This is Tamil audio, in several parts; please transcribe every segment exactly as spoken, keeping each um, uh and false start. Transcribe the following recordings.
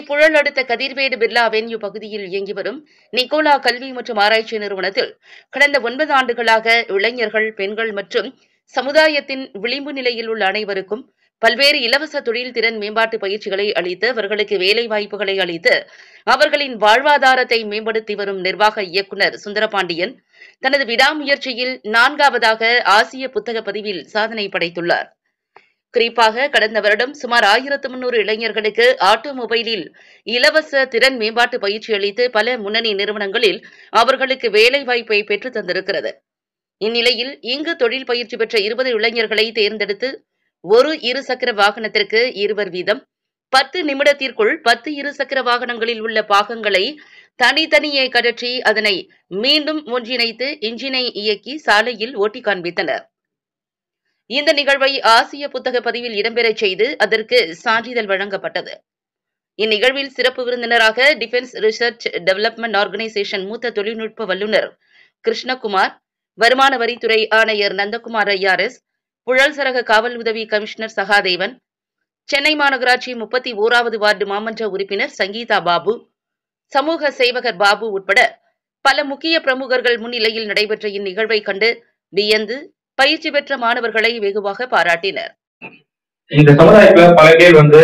புழல் அடுத்த கதிர்வேடு பிர்லா அவென்யூ பகுதியில் இயங்கி வரும் நிக்கோலா கல்வி மற்றும் ஆராய்ச்சி நிறுவனத்தில் கடந்த ஒன்பது ஆண்டுகளாக இளைஞர்கள், பெண்கள் மற்றும் சமுதாயத்தின் விளிம்பு நிலையில் உள்ள அனைவருக்கும் பல்வேறு இலவச தொழில் திறன் மேம்பாட்டு பயிற்சிகளை அளித்து அவர்களுக்கு வேலை வாய்ப்புகளை அளித்து அவர்களின் வாழ்வாதாரத்தை மேம்படுத்தி வரும் நிர்வாக இயக்குநர் சுந்தரபாண்டியன் தனது விடாமுயற்சியில் நான்காவதாக ஆசிய புத்தக பதிவில் சாதனை படைத்துள்ளார். குறிப்பாக கடந்த வருடம் சுமார் ஆயிரத்து முன்னூறு இளைஞர்களுக்கு ஆட்டோமொபைலில் இலவச திறன் மேம்பாட்டு பயிற்சி அளித்து பல முன்னணி நிறுவனங்களில் அவர்களுக்கு வேலை வாய்ப்பை பெற்றுத் தந்திருக்கிறது. இந்நிலையில் இங்கு தொழில் பயிற்சி பெற்ற இருபது இளைஞர்களை தேர்ந்தெடுத்து ஒரு இருசக்கர வாகனத்திற்கு இருவர் வீதம் பத்து நிமிடத்திற்குள் பத்து இருசக்கர வாகனங்களில் உள்ள பாகங்களை தனித்தனியே கழற்றி அதனை மீண்டும் ஒன்றிணைத்து இன்ஜினை இயக்கி சாலையில் ஓட்டி காண்பித்தனர். இந்த நிகழ்வை ஆசிய புத்தக பதிவில் இடம்பெறச் செய்து அதற்கு சான்றிதழ் வழங்கப்பட்டது. இந்நிகழ்வில் சிறப்பு விருந்தினராக டிஃபென்ஸ் ரிசர்ச் டெவலப்மெண்ட் ஆர்கனைசேஷன் மூத்த தொழில்நுட்ப வல்லுநர் கிருஷ்ணகுமார், வருமான வரித்துறை ஆணையர் நந்தகுமார் ஐஆர்எஸ், புழல் சரக காவல் உதவி கமிஷனர் சகாதேவன், சென்னை மாநகராட்சி முப்பத்தி ஓராவது வார்டு மாமன்ற உறுப்பினர் சங்கீதா பாபு, சமூக சேவகர் பாபு உட்பட பல முக்கிய பிரமுகர்கள் முன்னிலையில் நடைபெற்ற இந்நிகழ்வை கண்டு வியந்து பயிற்சி பெற்ற மாணவர்களை வெகுவாக பாராட்டினர். இந்த சமுதாயத்துல பல பேர் வந்து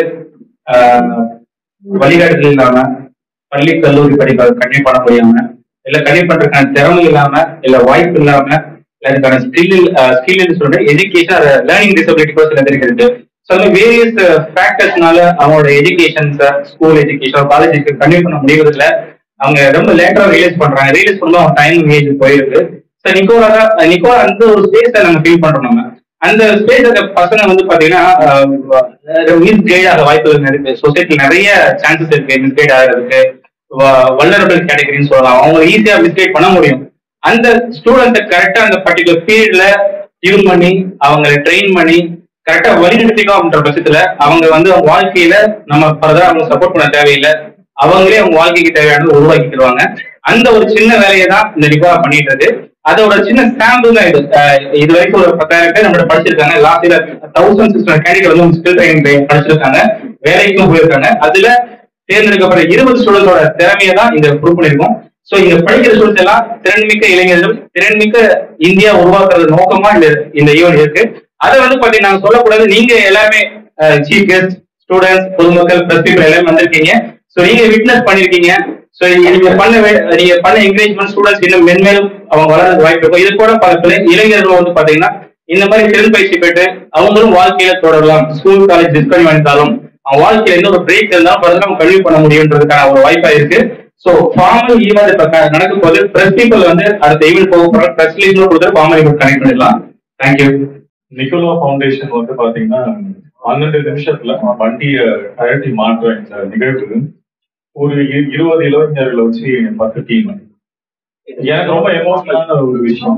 வழிகாட்டுதல் இல்லாம பள்ளி கல்லூரி படிப்பை கண்டினியூ பண்ண முடியாம, இல்ல கண்டினியூ பண்றதுக்கான திறமை இல்லாம, இல்ல வாய்ப்பு இல்லாம, அதுக்கான ஸ்கில் ஸ்கில் சொல்ற எஜுகேஷன் லேர்னிங் டிசபிலிட்டி கூட சில பேருக்கு இருக்கு. ஸோ வேரியஸ் ஃபேக்டர்ஸ்னால அவங்களோட educations, school education, college education continue பண்ண முடியறதுல அவங்க ரொம்ப லேட்டரா ரியலைஸ் பண்றாங்க. ரியலைஸ் பண்ணும்போது அவங்க டைம் ஏஜ் போயிருக்கு. ஸோ நிக்கோலா நிக்கோலா அந்த ஒரு ஸ்பேஸை நாங்க ஃபீல் பண்றோம். நம்ம அந்த ஸ்பேஸ் பசங்க வந்து பாத்தீங்கன்னா மிஸ் கைட் ஆக வாய்ப்புகள் இருக்கு. சொசைட்டில நிறைய சான்சஸ் இருக்கு மிஸ் கைட் ஆகிறதுக்கு. வல்னரபிள் கேட்டகரின்னு சொல்லலாம். அவங்க ஈஸியா மிஸ் கைட் பண்ண முடியும். அந்த ஸ்டூடெண்ட்டை கரெக்டா அந்த பர்டிகுலர் பீரியட்ல டியூன் பண்ணி அவங்களை ட்ரெயின் பண்ணி கரெக்டா வழிநடத்திக்கோ அப்படின்ற பட்சத்துல அவங்க வந்து அவங்க வாழ்க்கையில நம்ம ஃபர்தரா அவங்க சப்போர்ட் பண்ண தேவையில்லை. அவங்களே அவங்க வாழ்க்கைக்கு தேவையானது உருவாக்கி தருவாங்க. அந்த ஒரு சின்ன வேலையை தான் இந்த நிக்கோலா பண்ணிட்டு இருக்கு. அதோட சின்ன சாம்பிள் தான் இது. இது வரைக்கும் ஒரு பத்தாயிரம் பேர் நம்ம படிச்சிருக்காங்க. Last year thousand six hundred candidate வந்து ஸ்கில் ட்ரைனிங் படிச்சிருக்காங்க, வேலைக்கும் போயிருக்காங்க. அதுல தேர்ந்தெடுக்கப்பட்ட இருபது ஸ்டூடெண்டோட திறமையை தான் இங்க ப்ரூவ் பண்ணிருக்கோம். சோ இங்க படிக்கிற ஸ்டூடெண்ட்ஸ் எல்லாம் திறன்மிக்க இளைஞர்கள், திறன்மிக்க இந்தியா உருவாக்குறது நோக்கமா இந்த இந்த ஈவென்ட் இருக்கு. அதை வந்து பாத்தீங்கன்னா நாங்க சொல்லக்கூடாது, நீங்க எல்லாமே சீஃப் கெஸ்ட், ஸ்டூடெண்ட்ஸ், பொதுமக்கள், பிரஸ் பீப்பிள் எல்லாமே வந்திருக்கீங்க. சோ நீங்க விட்னஸ் பண்ணிருக்கீங்க. சோ நீங்க பண்ண நீங்க பண்ண என்கரேஜ்மெண்ட் ஸ்டூடெண்ட்ஸ் இன்னும் மென்மேலும் அவங்க வளர்றது வாய்ப்பு இருக்கும். இது கூட பல இளைஞர்கள் வந்து பாத்தீங்கன்னா இந்த மாதிரி திறன் பயிற்சி பெற்று அவங்களும் வாழ்க்கையில தொடரலாம். ஸ்கூல் காலேஜ் டிஸ்கன்யூ பண்ணிட்டாலும் அவங்க வாழ்க்கையில எந்த ஒரு பிரேக் இருந்தாலும் அவங்க கன்வியூ பண்ண முடியுன்றதுக்கான ஒரு வாய்ப்பா இருக்கு. சோ ஃபார்மல் ஈவென்ட் இப்ப நடக்கும் போது பிரஸ் பீப்பிள் வந்து அடுத்த ஈவென்ட் போக போற பிரஸ் ரிலீஸ் கொடுத்து ஃபார்மல் ஈவென்ட் கனெக்ட் பண்ணிடலாம். தேங்க்யூ. நிக்கோலா ஃபவுண்டேஷன் வந்து பாத்தீங்கன்னா பன்னெண்டு நிமிஷத்துல வண்டியை கழட்டி மாற்ற இந்த நிகழ்வு ஒரு இருபது இளைஞர்களை வச்சு பத்து டீம். எனக்கு ரொம்ப எமோஷனலான ஒரு விஷயம்.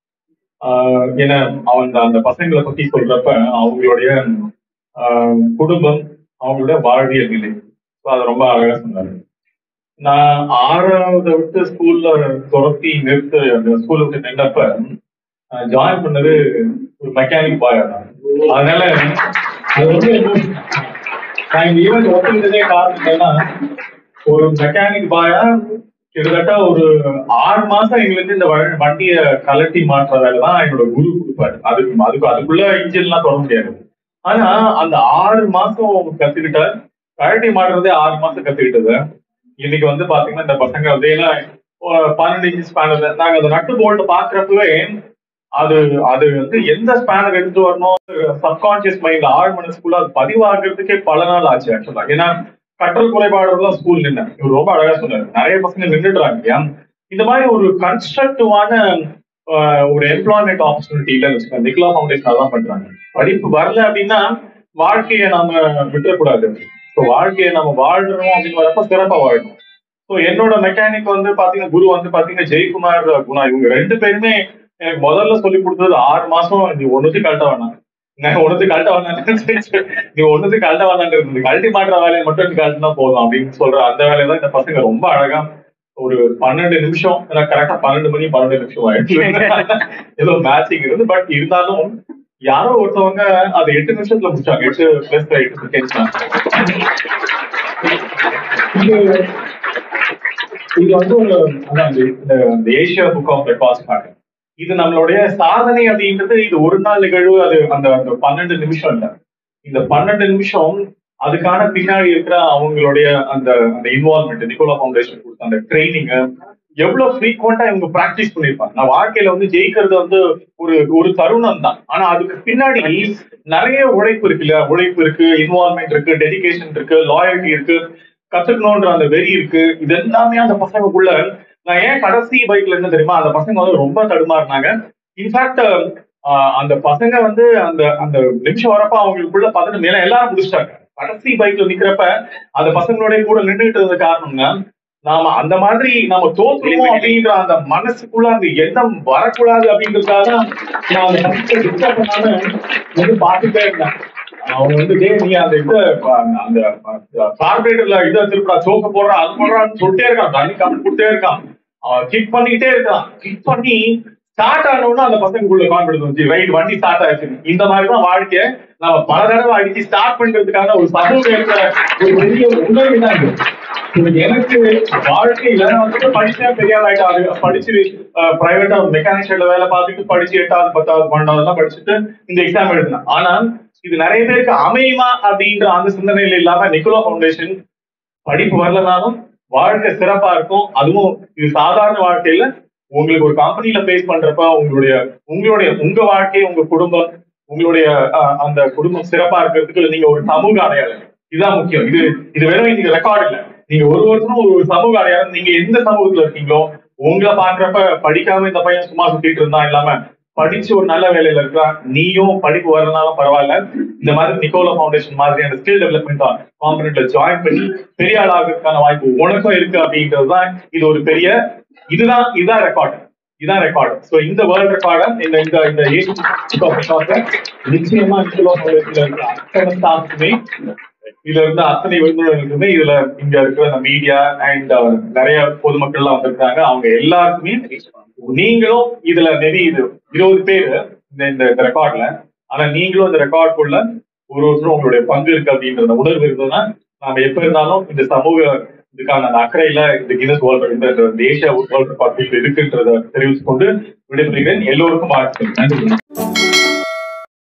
ஆஹ் ஏன்னா அவங்க அந்த பசங்களை பத்தி சொல்றப்ப அவங்களுடைய ஆஹ் குடும்பம், அவங்களுடைய வாழ்வியல் நிலை அதை ரொம்ப அழகா சொன்னாரு. நான் ஆறாவது விட்டு ஸ்கூல்ல துரத்தி நிறுத்த அந்த ஸ்கூல்ல விட்டு நின்றப்ப ஜாயின் பண்ணது ஒரு மெக்கானிக் பாயா தான். அதனால அது வந்து நான் இந்த ஈவெண்ட் ஒத்துக்கிட்டதே காரணம் என்னன்னா, ஒரு மெக்கானிக் பாயா கிட்டத்தட்ட ஒரு ஆறு மாசம் எங்களுக்கு இந்த வண்டியை கலட்டி மாற்ற வேலை தான் என்னோட குரு கொடுப்பாரு. அதுக்கு அதுக்கு அதுக்குள்ள இன்ஜின் எல்லாம் தொட முடியாது. ஆனா அந்த ஆறு மாசம் கத்துக்கிட்ட கலட்டி மாட்டுறதே ஆறு மாசம் கத்துக்கிட்டது இன்னைக்கு வந்து பாத்தீங்கன்னா இந்த பசங்க வந்து ஏன்னா பன்னெண்டு இன்ச் ஸ்பேனர் நாங்க அந்த நட்டு போல்ட் பாக்குறப்பவே அது அது வந்து எந்த ஸ்பேனர் எடுத்து வரணும் சப்கான்சியஸ் மைண்ட்ல ஆழ் மனசுக்குள்ள அது பதிவாகிறதுக்கே பல நாள் ஆச்சு ஆக்சுவலா. ஏன்னா கற்றல் குறைபாடுதான் ஸ்கூல் நின்று இவர் ரொம்ப அழகா சொன்னாரு. நிறைய பசங்க நின்றுடுறாங்க இல்லையா. இந்த மாதிரி ஒரு கன்ஸ்ட்ரக்டிவான ஒரு எம்ப்ளாய்மெண்ட் ஆப்பர்ச்சுனிட்டி இல்லைன்னு வச்சுக்கோங்க. நிக்கோலா ஃபவுண்டேஷன் அதான் பண்றாங்க. படிப்பு வரல அப்படின்னா வாழ்க்கையை நாம விட்டுறக்கூடாது. ஸோ வாழ்க்கையை நம்ம வாழ்றோம் அப்படின்னு வரப்ப சிறப்பா வாழணும். ஸோ என்னோட மெக்கானிக் வந்து பாத்தீங்கன்னா குரு வந்து பாத்தீங்கன்னா ஜெயக்குமார், குணா, இவங்க ரெண்டு பேருமே எனக்கு முதல்ல சொல்லி கொடுத்தது ஆறு மாசம் நீ ஒண்ணுத்துக்கு கழட்ட வேணாம், நான் ஒண்ணுத்துக்கு கழட்ட வேணாம், நீ ஒண்ணுத்துக்கு கழட்ட வேணான்றது கழட்டி மாற்ற வேலையை மட்டும் நீ கழட்டினா போதும் அப்படின்னு சொல்ற அந்த வேலையை தான் இந்த பசங்க ரொம்ப அழகா ஒரு பன்னெண்டு நிமிஷம் கரெக்டா பன்னெண்டு மணி பன்னெண்டு நிமிஷம் ஆயிடுச்சு ஏதோ மேட்சிங் இருந்து. பட் இருந்தாலும் யாரோ ஒருத்தவங்க அதை எட்டு நிமிஷத்துல முடிச்சாங்க. எட்டு பிளஸ் எட்டு செகண்ட்ஸ் இது இது வந்து ஒரு அதான் இந்த ஏசியா புக் ஆஃப் ரெக்கார்ட்ஸ் காட்டு. இது நம்மளுடைய சாதனை அப்படின்றது இது ஒரு நாள் நிகழ்வு. அது அந்த அந்த பன்னெண்டு நிமிஷம் இல்லை, இந்த பன்னெண்டு நிமிஷம் அதுக்கான பின்னாடி இருக்கிற அவங்களுடைய அந்த அந்த இன்வால்மெண்ட், நிக்கோலா ஃபவுண்டேஷன் கொடுத்த அந்த ட்ரைனிங் எவ்வளவு ஃப்ரீக்வெண்டா இவங்க பிராக்டிஸ் பண்ணிருப்பாங்க. நான் வாழ்க்கையில வந்து ஜெயிக்கிறது வந்து ஒரு ஒரு தருணம் தான், ஆனா அதுக்கு பின்னாடி நிறைய உழைப்பு இருக்கு இல்லையா, உழைப்பு இருக்கு, இன்வால்மெண்ட் இருக்கு, டெடிகேஷன் இருக்கு, லாயல்ட்டி இருக்கு, கத்துக்கணும்ன்ற அந்த வெறி இருக்கு. இது எல்லாமே அந்த பசங்களுக்குள்ள. நான் ஏன் கடைசி பைக்ல என்ன தெரியுமா, அந்த பசங்க வந்து ரொம்ப தடுமாறினாங்க. இன்ஃபேக்ட் அந்த பசங்க வந்து அந்த அந்த நிமிஷம் வரப்ப அவங்களுக்குள்ள பதினெட்டு மேல எல்லாரும் முடிச்சிட்டாங்க. கடைசி பைக்ல நிக்கிறப்ப அந்த பசங்களோட கூட நின்றுட்டு இருந்த காரணம்னா, நாம அந்த மாதிரி நாம தோற்றுவோம் அப்படின்ற அந்த மனசுக்குள்ள அந்த எண்ணம் வரக்கூடாது அப்படின்றதுக்காக நான் அந்த பசங்களை டிஸ்டர்ப் பண்ணாம வந்து பார்த்துட்டே இருந்தேன். அவங்க வந்து டே நீ அந்த இதை அந்த கார்பரேட்டர்ல இதை திருப்பா சோக்க போடுறான் அது போடுறான்னு சொல்லிட்டே இருக்கான், தண்ணி கமெண்ட் கொடுத்தே இருக்கான், அவன் கிக் பண்ணிக்கிட்டே இருக்கான். கிக் பண்ணி ஸ்டார்ட் ஆனோன்னா அந்த பசங்களுக்குள்ள கான்பிடன்ஸ் வந்துச்சு, ரைட் வண்டி ஸ்டார்ட் ஆயிடுச்சு. இந்த மாதிரிதான் வாழ்க்கைய நம்ம பல தடவை அடிச்சு ஸ்டார்ட் பண்றதுக்கான ஒரு சமூக ஒரு பெரிய உணர்வு தான் இது. எனக்கு வாழ்க்கையில வந்து படிச்சா பெரிய ஆயிட்டா படிச்சு பிரைவேட்டா மெக்கானிக்ஸ்ல வேலை பார்த்துட்டு படிச்சு எட்டாவது பத்தாவது பன்னெண்டாவது படிச்சுட்டு இந்த எக்ஸாம் எழுதினேன். ஆனா இது நிறைய பேருக்கு அமையுமா அப்படின்ற அந்த சிந்தனையில இல்லாம நிக்கோலா ஃபவுண்டேஷன் படிப்பு வரலனாலும் வாழ்க்கை சிறப்பா இருக்கும். அதுவும் இது சாதாரண வாழ்க்கையில உங்களுக்கு ஒரு கம்பெனில பேஸ் பண்றப்ப உங்களுடைய உங்களுடைய உங்க வாழ்க்கை, உங்க குடும்பம், உங்களுடைய அந்த குடும்பம் சிறப்பா இருக்கிறதுக்கு நீங்க ஒரு சமூக அடையாளம், இதுதான் முக்கியம். இது இது வெறும் இன்னைக்கு ரெக்கார்ட் இல்லை, நீங்க ஒரு ஒருத்தரும் ஒரு சமூக அடையாளம். நீங்க எந்த சமூகத்துல இருக்கீங்களோ உங்களை பாக்குறப்ப படிக்காம இந்த பையன் சும்மா சுத்திட்டு இருந்தா இல்லாம படிச்சு ஒரு நல்ல வேலையில இருக்கா, நீயும் படிப்பு வரனாலும் பரவாயில்ல, இந்த மாதிரி நிக்கோலா ஃபவுண்டேஷன் மாதிரியான ஸ்கில் டெவலப்மெண்ட் காம்பனெண்ட்ல ஜாயின் பண்ணி பெரிய ஆளாகிறதுக்கான வாய்ப்பு உனக்கும் இருக்கு அப்படின்றதுதான் இது ஒரு பெரிய இதுதான் இதுதான் ரெக்கார்டு இதுதான் ரெக்கார்டு. ஸோ இந்த வேர்ல்ட் ரெக்கார்டை இந்த இந்த இந்த நிச்சயமா நிக்கோலா ஃபவுண்டேஷன்ல இருக்கிற அத்தனை ஸ்டாஃப்ஸுமே, இதுல இருந்த அத்தனை விருந்தினர்களுக்குமே, இதுல இங்க இருக்கிற அந்த மீடியா அண்ட் நிறைய பொதுமக்கள் எல்லாம் வந்திருக்காங்க, அவங்க எல்லாருக்குமே நீங்களும் இதுல மேபி இது இருபது பேரு இந்த இந்த ரெக்கார்ட்ல, ஆனா நீங்களும் இந்த ரெக்கார்டுக்குள்ள ஒரு ஒருத்தரும் உங்களுடைய பங்கு இருக்கு அப்படின்ற உணர்வு இருந்ததுன்னா நாம எப்ப இருந்தாலும் இந்த சமூக இதுக்கான அந்த அக்கறையில இந்த கின்னஸ் வேர்ல்ட் இந்த ஏசியா வேர்ல்ட் ரெக்கார்ட் இருக்குன்றத தெரிவித்து கொண்டு விடைபெறுகிறேன். எல்லோருக்கும் வாழ்த்துக்கள். நன்றி.